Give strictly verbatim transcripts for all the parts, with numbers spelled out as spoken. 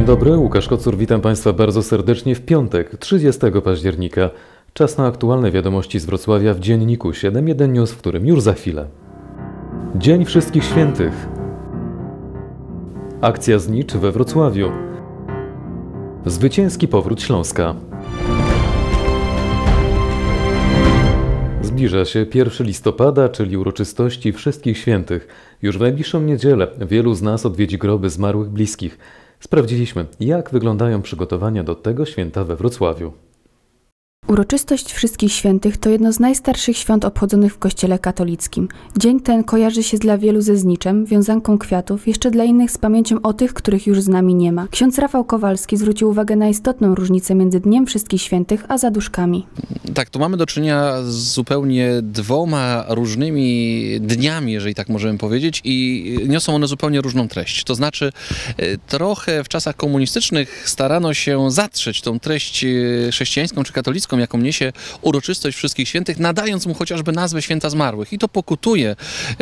Dzień dobry, Łukasz Kocur, witam Państwa bardzo serdecznie w piątek, trzydziestego października. Czas na aktualne wiadomości z Wrocławia w Dzienniku siedem jeden News, w którym już za chwilę. Dzień Wszystkich Świętych. Akcja Znicz we Wrocławiu. Zwycięski powrót Śląska. Zbliża się pierwszego listopada, czyli uroczystości Wszystkich Świętych. Już w najbliższą niedzielę wielu z nas odwiedzi groby zmarłych bliskich. Sprawdziliśmy, jak wyglądają przygotowania do tego święta we Wrocławiu. Uroczystość Wszystkich Świętych to jedno z najstarszych świąt obchodzonych w Kościele katolickim. Dzień ten kojarzy się dla wielu ze zniczem, wiązanką kwiatów, jeszcze dla innych z pamięcią o tych, których już z nami nie ma. Ksiądz Rafał Kowalski zwrócił uwagę na istotną różnicę między Dniem Wszystkich Świętych a zaduszkami. Tak, tu mamy do czynienia z zupełnie dwoma różnymi dniami, jeżeli tak możemy powiedzieć, i niosą one zupełnie różną treść. To znaczy, trochę w czasach komunistycznych starano się zatrzeć tą treść chrześcijańską czy katolicką, jaką niesie uroczystość Wszystkich Świętych, nadając mu chociażby nazwę Święta Zmarłych. I to pokutuje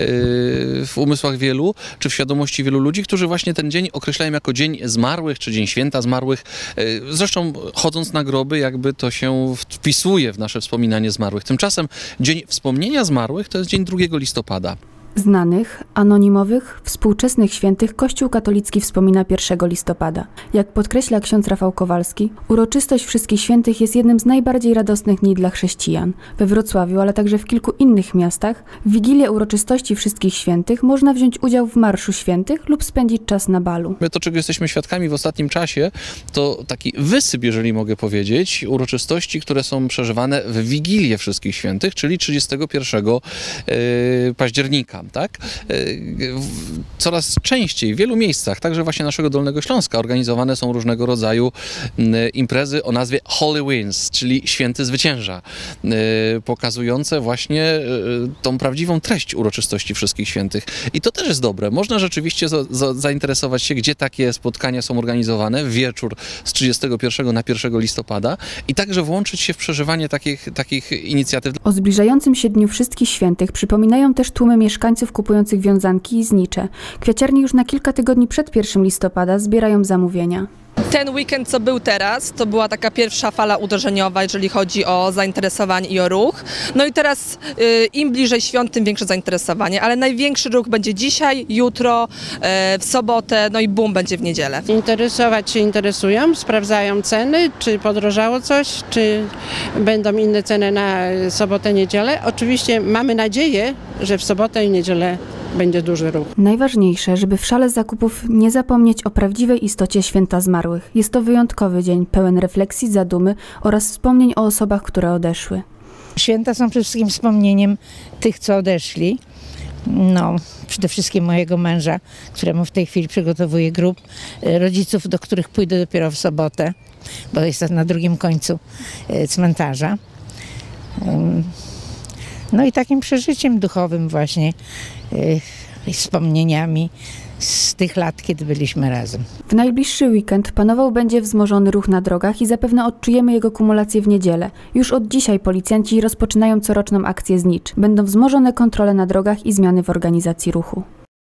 w umysłach wielu, czy w świadomości wielu ludzi, którzy właśnie ten dzień określają jako Dzień Zmarłych, czy Dzień Święta Zmarłych. Zresztą chodząc na groby, jakby to się wpisuje w nasze wspominanie zmarłych. Tymczasem Dzień Wspomnienia Zmarłych to jest dzień drugiego listopada. Znanych, anonimowych, współczesnych świętych Kościół katolicki wspomina pierwszego listopada. Jak podkreśla ksiądz Rafał Kowalski, uroczystość Wszystkich Świętych jest jednym z najbardziej radosnych dni dla chrześcijan. We Wrocławiu, ale także w kilku innych miastach, w Wigilię uroczystości Wszystkich Świętych można wziąć udział w Marszu Świętych lub spędzić czas na balu. To, czego jesteśmy świadkami w ostatnim czasie, to taki wysyp, jeżeli mogę powiedzieć, uroczystości, które są przeżywane w Wigilię Wszystkich Świętych, czyli trzydziestego pierwszego października. Tak? Coraz częściej w wielu miejscach, także właśnie naszego Dolnego Śląska, organizowane są różnego rodzaju imprezy o nazwie Holy Winds, czyli Święty Zwycięża, pokazujące właśnie tą prawdziwą treść uroczystości Wszystkich Świętych. I to też jest dobre. Można rzeczywiście za, za, zainteresować się, gdzie takie spotkania są organizowane w wieczór z trzydziestego pierwszego na pierwszego listopada i także włączyć się w przeżywanie takich, takich inicjatyw. O zbliżającym się Dniu Wszystkich Świętych przypominają też tłumy mieszkańców kupujących wiązanki i znicze. Kwiaciarnie już na kilka tygodni przed pierwszym listopada zbierają zamówienia. Ten weekend, co był teraz, to była taka pierwsza fala uderzeniowa, jeżeli chodzi o zainteresowanie i o ruch. No i teraz y, im bliżej świąt, tym większe zainteresowanie, ale największy ruch będzie dzisiaj, jutro, y, w sobotę, no i boom będzie w niedzielę. Interesować się interesują, sprawdzają ceny, czy podrożało coś, czy będą inne ceny na sobotę, niedzielę. Oczywiście mamy nadzieję, że w sobotę i niedzielę będzie duży ruch. Najważniejsze, żeby w szale zakupów nie zapomnieć o prawdziwej istocie Święta Zmarłych. Jest to wyjątkowy dzień, pełen refleksji, zadumy oraz wspomnień o osobach, które odeszły. Święta są przede wszystkim wspomnieniem tych, co odeszli. No, przede wszystkim mojego męża, któremu w tej chwili przygotowuję grób, rodziców, do których pójdę dopiero w sobotę, bo jest na drugim końcu cmentarza. No i takim przeżyciem duchowym właśnie, yy, wspomnieniami z tych lat, kiedy byliśmy razem. W najbliższy weekend panował będzie wzmożony ruch na drogach i zapewne odczujemy jego kumulację w niedzielę. Już od dzisiaj policjanci rozpoczynają coroczną akcję Znicz. Będą wzmożone kontrole na drogach i zmiany w organizacji ruchu.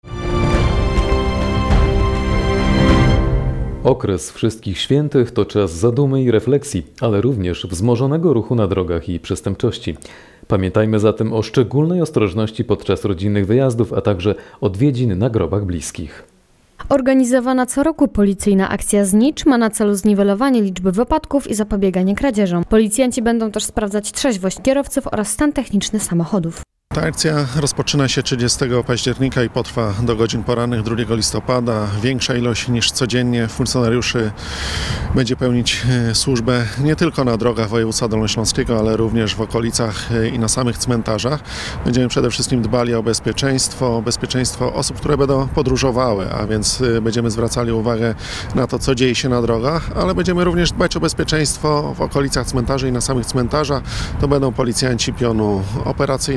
Okres Wszystkich Świętych to czas zadumy i refleksji, ale również wzmożonego ruchu na drogach i przestępczości. Pamiętajmy zatem o szczególnej ostrożności podczas rodzinnych wyjazdów, a także odwiedzin na grobach bliskich. Organizowana co roku policyjna akcja Znicz ma na celu zniwelowanie liczby wypadków i zapobieganie kradzieżom. Policjanci będą też sprawdzać trzeźwość kierowców oraz stan techniczny samochodów. Ta akcja rozpoczyna się trzydziestego października i potrwa do godzin porannych drugiego listopada. Większa ilość niż codziennie funkcjonariuszy będzie pełnić służbę nie tylko na drogach województwa dolnośląskiego, ale również w okolicach i na samych cmentarzach. Będziemy przede wszystkim dbali o bezpieczeństwo, o bezpieczeństwo osób, które będą podróżowały, a więc będziemy zwracali uwagę na to, co dzieje się na drogach, ale będziemy również dbać o bezpieczeństwo w okolicach cmentarzy i na samych cmentarzach. To będą policjanci pionu operacyjnego, pionu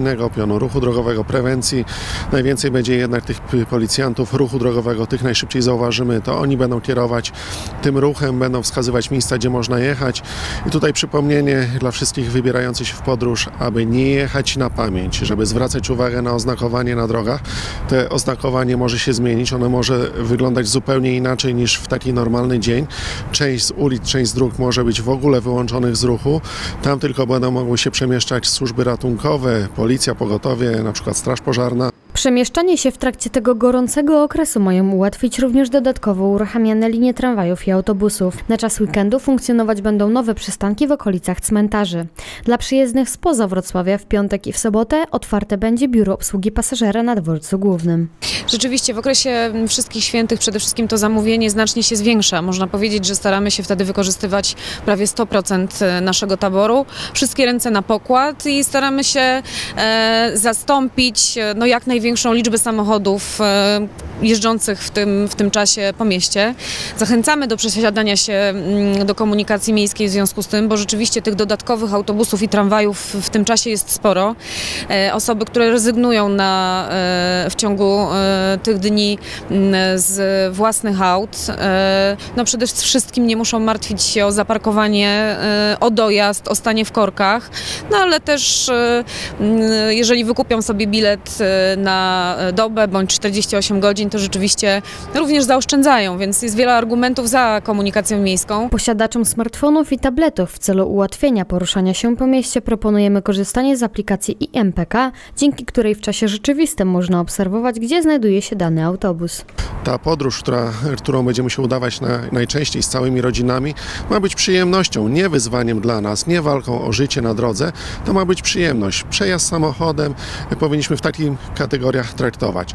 pionu ruchu drogowego, prewencji. Najwięcej będzie jednak tych policjantów ruchu drogowego, tych najszybciej zauważymy, to oni będą kierować tym ruchem, będą wskazywać miejsca, gdzie można jechać. I tutaj przypomnienie dla wszystkich wybierających się w podróż, aby nie jechać na pamięć, żeby zwracać uwagę na oznakowanie na drogach. Te oznakowanie może się zmienić, ono może wyglądać zupełnie inaczej niż w taki normalny dzień. Część z ulic, część z dróg może być w ogóle wyłączonych z ruchu. Tam tylko będą mogły się przemieszczać służby ratunkowe, policja, pogotowie, na przykład straż pożarna. Przemieszczanie się w trakcie tego gorącego okresu mają ułatwić również dodatkowo uruchamiane linie tramwajów i autobusów. Na czas weekendu funkcjonować będą nowe przystanki w okolicach cmentarzy. Dla przyjezdnych spoza Wrocławia w piątek i w sobotę otwarte będzie biuro obsługi pasażera na dworcu głównym. Rzeczywiście w okresie wszystkich świętych przede wszystkim to zamówienie znacznie się zwiększa. Można powiedzieć, że staramy się wtedy wykorzystywać prawie sto procent naszego taboru. Wszystkie ręce na pokład i staramy się e, zastąpić no, jak najwięcej większą liczbę samochodów jeżdżących w tym, w tym czasie po mieście. Zachęcamy do przesiadania się do komunikacji miejskiej w związku z tym, bo rzeczywiście tych dodatkowych autobusów i tramwajów w tym czasie jest sporo. Osoby, które rezygnują na, w ciągu tych dni z własnych aut, no przede wszystkim nie muszą martwić się o zaparkowanie, o dojazd, o stanie w korkach, no ale też jeżeli wykupią sobie bilet na na dobę bądź czterdzieści osiem godzin, to rzeczywiście również zaoszczędzają, więc jest wiele argumentów za komunikacją miejską. Posiadaczom smartfonów i tabletów w celu ułatwienia poruszania się po mieście proponujemy korzystanie z aplikacji I M P K, dzięki której w czasie rzeczywistym można obserwować, gdzie znajduje się dany autobus. Ta podróż, która, którą będziemy się udawać na, najczęściej z całymi rodzinami, ma być przyjemnością, nie wyzwaniem dla nas, nie walką o życie na drodze. To ma być przyjemność. Przejazd samochodem powinniśmy w takim kategoriach traktować.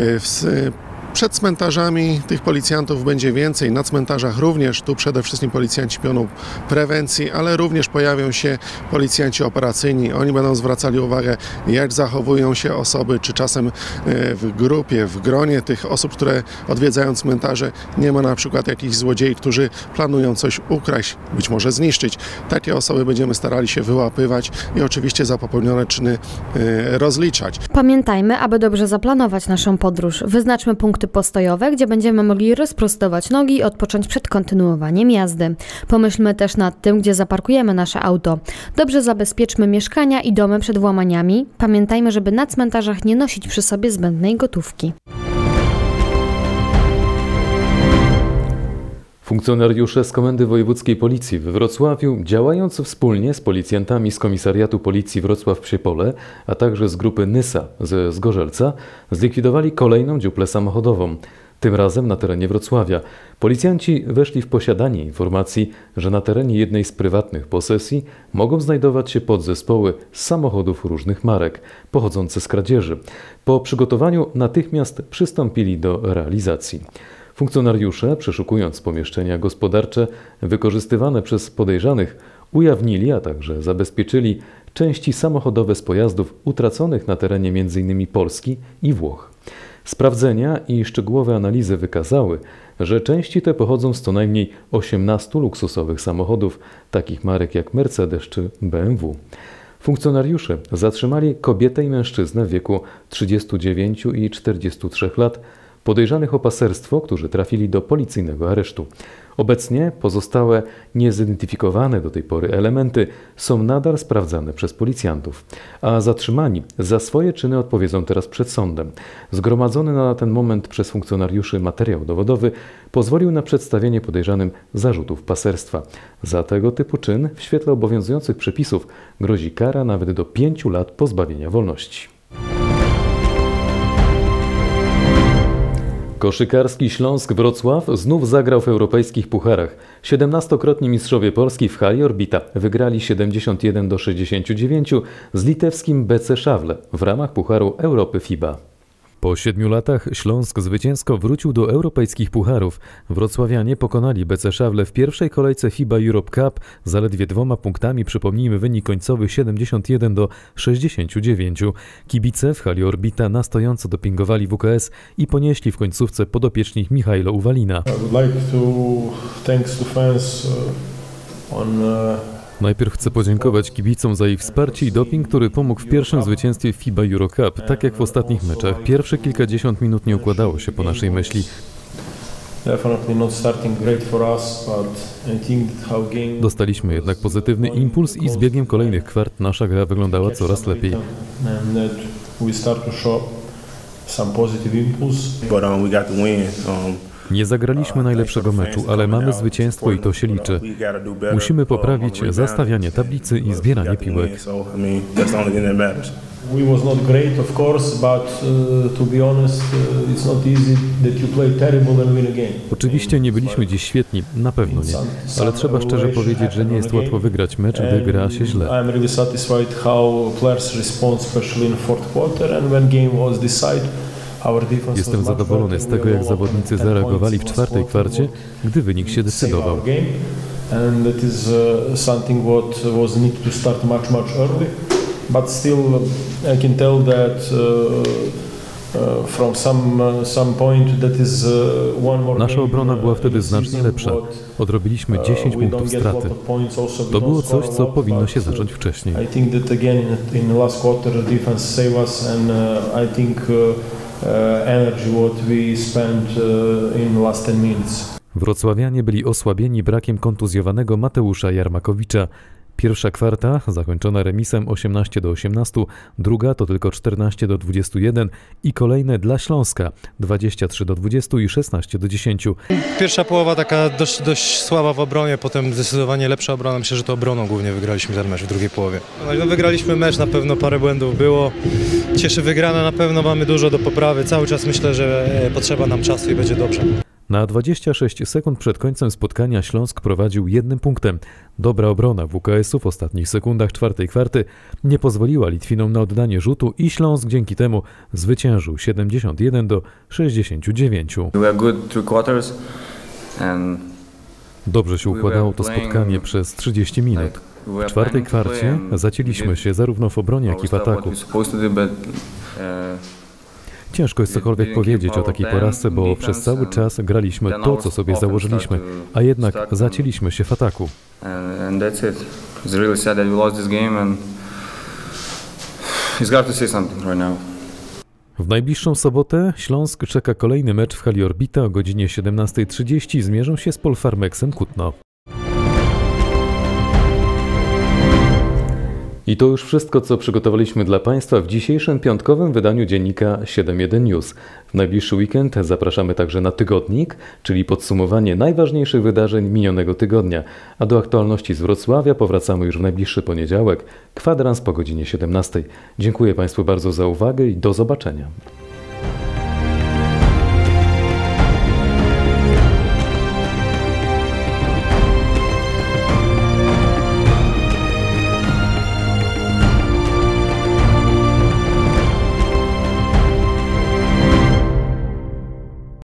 Przed cmentarzami tych policjantów będzie więcej, na cmentarzach również, tu przede wszystkim policjanci pionu prewencji, ale również pojawią się policjanci operacyjni. Oni będą zwracali uwagę, jak zachowują się osoby, czy czasem w grupie, w gronie tych osób, które odwiedzają cmentarze, nie ma na przykład jakichś złodziei, którzy planują coś ukraść, być może zniszczyć. Takie osoby będziemy starali się wyłapywać i oczywiście za popełnione czyny rozliczać. Pamiętajmy, aby dobrze zaplanować naszą podróż. Wyznaczmy punkty postojowe, gdzie będziemy mogli rozprostować nogi i odpocząć przed kontynuowaniem jazdy. Pomyślmy też nad tym, gdzie zaparkujemy nasze auto. Dobrze zabezpieczmy mieszkania i domy przed włamaniami. Pamiętajmy, żeby na cmentarzach nie nosić przy sobie zbędnej gotówki. Funkcjonariusze z Komendy Wojewódzkiej Policji we Wrocławiu, działając wspólnie z policjantami z Komisariatu Policji Wrocław-Przypole, a także z grupy Nysa ze Zgorzelca, zlikwidowali kolejną dziuplę samochodową. Tym razem na terenie Wrocławia. Policjanci weszli w posiadanie informacji, że na terenie jednej z prywatnych posesji mogą znajdować się podzespoły z samochodów różnych marek, pochodzące z kradzieży. Po przygotowaniu natychmiast przystąpili do realizacji. Funkcjonariusze, przeszukując pomieszczenia gospodarcze wykorzystywane przez podejrzanych, ujawnili, a także zabezpieczyli części samochodowe z pojazdów utraconych na terenie między innymi Polski i Włoch. Sprawdzenia i szczegółowe analizy wykazały, że części te pochodzą z co najmniej osiemnastu luksusowych samochodów, takich marek jak Mercedes czy B M W. Funkcjonariusze zatrzymali kobietę i mężczyznę w wieku trzydziestu dziewięciu i czterdziestu trzech lat, podejrzanych o paserstwo, którzy trafili do policyjnego aresztu. Obecnie pozostałe niezidentyfikowane do tej pory elementy są nadal sprawdzane przez policjantów, a zatrzymani za swoje czyny odpowiedzą teraz przed sądem. Zgromadzony na ten moment przez funkcjonariuszy materiał dowodowy pozwolił na przedstawienie podejrzanym zarzutów paserstwa. Za tego typu czyn w świetle obowiązujących przepisów grozi kara nawet do pięciu lat pozbawienia wolności. Koszykarski Śląsk Wrocław znów zagrał w europejskich pucharach. Siedemnastokrotni mistrzowie Polski w hali Orbita wygrali siedemdziesiąt jeden do sześćdziesięciu dziewięciu z litewskim B C Szawle w ramach Pucharu Europy F I B A. Po siedmiu latach Śląsk zwycięsko wrócił do europejskich pucharów. Wrocławianie pokonali B C Szawle w pierwszej kolejce F I B A Europe Cup zaledwie dwoma punktami. Przypomnijmy wynik końcowy siedemdziesiąt jeden do sześćdziesięciu dziewięciu. Kibice w hali Orbita na stojąco dopingowali W K S i ponieśli w końcówce podopiecznych Michajlo Uwalina. I would like to thanks to fans on Najpierw chcę podziękować kibicom za ich wsparcie i doping, który pomógł w pierwszym zwycięstwie FIBA Euro Cup. Tak jak w ostatnich meczach, pierwsze kilkadziesiąt minut nie układało się po naszej myśli. Dostaliśmy jednak pozytywny impuls i z biegiem kolejnych kwart nasza gra wyglądała coraz lepiej. Nie zagraliśmy najlepszego meczu, ale mamy zwycięstwo i to się liczy. Musimy poprawić zastawianie tablicy i zbieranie piłek. We was not great, of course, but uh, to be honest, uh, it's not easy that you play terrible and win a game. Oczywiście nie byliśmy dziś świetni, na pewno nie, ale trzeba szczerze powiedzieć, że nie jest łatwo wygrać mecz, gdy gra się źle. I'm really satisfied how players respond, especially in fourth quarter and when game was decided. Jestem zadowolony z tego, jak zawodnicy zareagowali w czwartej kwarcie, gdy wynik się decydował. And that is uh, something what was need to start much much early. But still, I can tell that uh, uh, from some uh, some point that is uh, one more. Nasza obrona była wtedy znacznie lepsza. Odrobiliśmy dziesięć punktów straty. To było coś, co powinno się zacząć wcześniej. I think that again in the last quarter the defense save us and uh, I think uh, energy what we spent uh, in last ten minutes. Wrocławianie byli osłabieni brakiem kontuzjowanego Mateusza Jarmakowicza. Pierwsza kwarta zakończona remisem osiemnaście do osiemnastu, druga to tylko czternaście do dwudziestu jeden i kolejne dla Śląska dwadzieścia trzy do dwudziestu i szesnaście do dziesięciu. Pierwsza połowa taka dość, dość słaba w obronie, potem zdecydowanie lepsza obrona. Myślę, że to obroną głównie wygraliśmy ten mecz w drugiej połowie. No, wygraliśmy mecz, na pewno parę błędów było. Cieszy wygrana, na pewno mamy dużo do poprawy. Cały czas myślę, że potrzeba nam czasu i będzie dobrze. Na dwadzieścia sześć sekund przed końcem spotkania Śląsk prowadził jednym punktem. Dobra obrona W K S-u w ostatnich sekundach czwartej kwarty nie pozwoliła Litwinom na oddanie rzutu i Śląsk dzięki temu zwyciężył siedemdziesiąt jeden do sześćdziesięciu dziewięciu. Dobrze się układało to spotkanie przez trzydzieści minut. W czwartej kwarcie zacięliśmy się zarówno w obronie, jak i w ataku. Ciężko jest cokolwiek powiedzieć o takiej porażce, bo przez cały czas graliśmy to, co sobie założyliśmy, a jednak zacięliśmy się w ataku. W najbliższą sobotę Śląsk czeka kolejny mecz w hali Orbita o godzinie siedemnastej trzydzieści. Zmierzą się z Polfarmexem Kutno. I to już wszystko, co przygotowaliśmy dla Państwa w dzisiejszym piątkowym wydaniu dziennika siedem jeden News. W najbliższy weekend zapraszamy także na tygodnik, czyli podsumowanie najważniejszych wydarzeń minionego tygodnia. A do aktualności z Wrocławia powracamy już w najbliższy poniedziałek, kwadrans po godzinie siedemnastej. Dziękuję Państwu bardzo za uwagę i do zobaczenia.